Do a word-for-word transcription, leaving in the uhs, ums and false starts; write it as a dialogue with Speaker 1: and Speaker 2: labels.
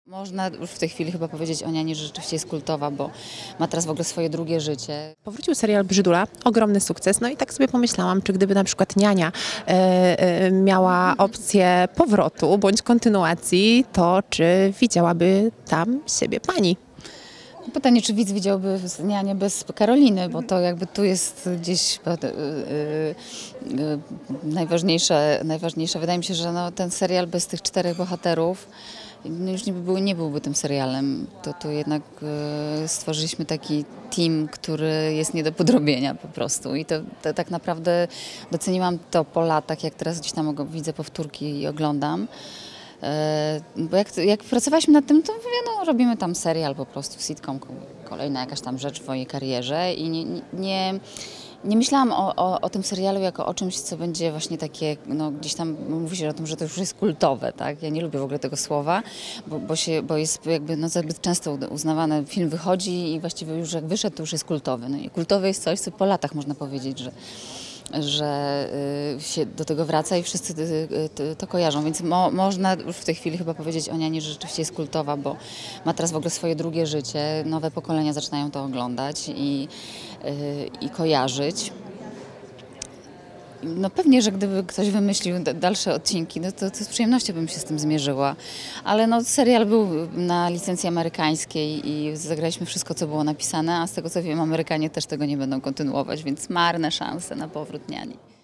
Speaker 1: Można już w tej chwili chyba powiedzieć o Niani, że rzeczywiście jest kultowa, bo ma teraz w ogóle swoje drugie życie.
Speaker 2: Powrócił serial Brzydula, ogromny sukces. No i tak sobie pomyślałam, czy gdyby na przykład Niania e, e, miała opcję powrotu bądź kontynuacji, to czy widziałaby tam siebie pani?
Speaker 1: Pytanie, czy widz widziałby Nianię bez Karoliny, bo to jakby tu jest gdzieś yy, yy, yy, najważniejsze, najważniejsze. Wydaje mi się, że no, ten serial bez tych czterech bohaterów no już nie, był, nie byłby tym serialem. To, to jednak yy, stworzyliśmy taki team, który jest nie do podrobienia po prostu. I to, to tak naprawdę doceniłam to po latach, jak teraz gdzieś tam widzę powtórki i oglądam. Bo jak, jak pracowaliśmy nad tym, to mówię, no, robimy tam serial po prostu, sitcom, kolejna jakaś tam rzecz w mojej karierze i nie, nie, nie myślałam o, o, o tym serialu jako o czymś, co będzie właśnie takie, no gdzieś tam mówi się o tym, że to już jest kultowe, tak? Ja nie lubię w ogóle tego słowa, bo, bo, się, bo jest jakby no, zbyt często uznawane, film wychodzi i właściwie już jak wyszedł, to już jest kultowy. No i kultowe jest coś, co po latach można powiedzieć, że że y, się do tego wraca i wszyscy y, y, to kojarzą, więc mo, można już w tej chwili chyba powiedzieć o Niani, że rzeczywiście jest kultowa, bo ma teraz w ogóle swoje drugie życie, nowe pokolenia zaczynają to oglądać i, y, i kojarzyć. No pewnie, że gdyby ktoś wymyślił dalsze odcinki, no to, to z przyjemnością bym się z tym zmierzyła. Ale no, serial był na licencji amerykańskiej i zagraliśmy wszystko, co było napisane, a z tego co wiem, Amerykanie też tego nie będą kontynuować, więc marne szanse na powrót Niani.